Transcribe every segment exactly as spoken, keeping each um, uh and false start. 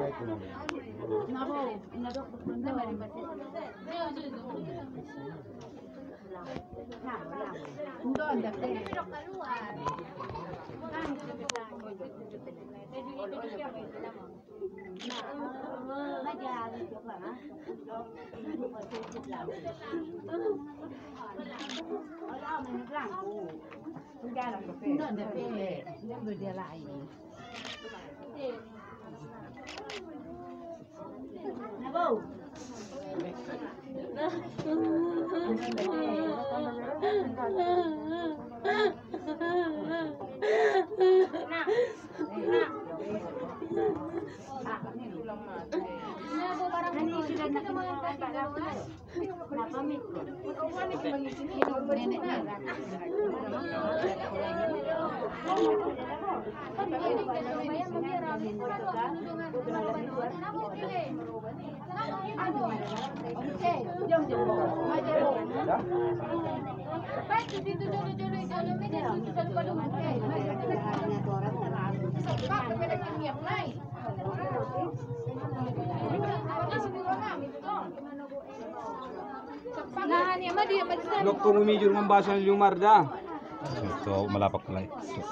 Lok kung umijur membahas ng lumar dah. Ito malapak pala.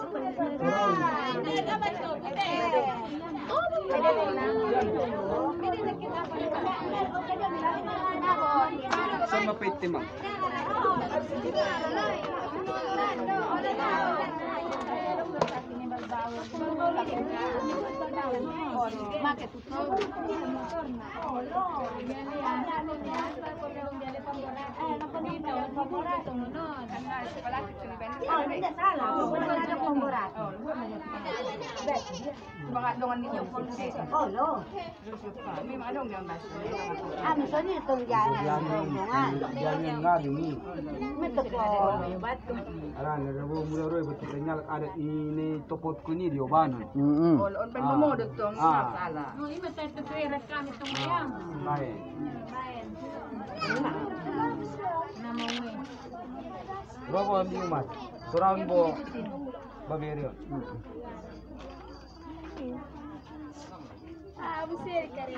Sama pete mang. Ada ini topot kuni di obanan. Mm. On pen mo do to ang sala. No, ima tayo to pera kami tong yang. Baik. Namawi. Berapa di umat? Surang bo baberion. Ah, busir kare.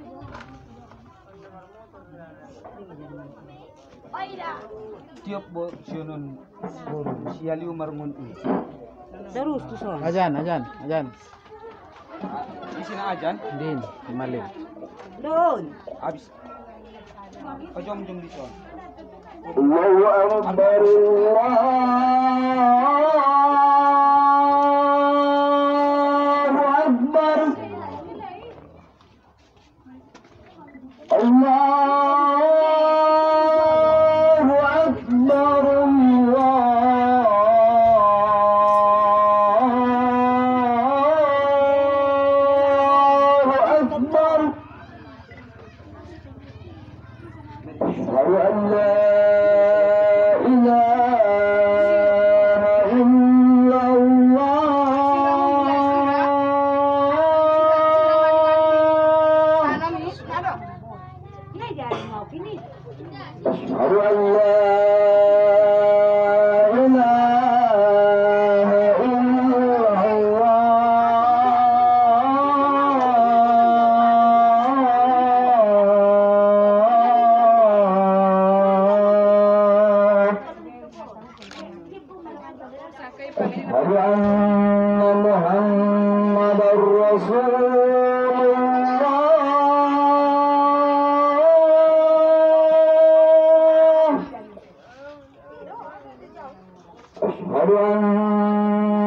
Oida. Tiap bo sionon boru siali umar mun i. Terus tu son. Ajan, ajan, ajan. Di sini ajan. Din, Malin. Doon. Habis. Ojom jom di son. Allahu Akbar. Allahu Akbar. Allahu Akbar. Allahu Akbar. Asyhadu an la Asyhadu anna Muhammadar Rasulullah. Asyhadu anna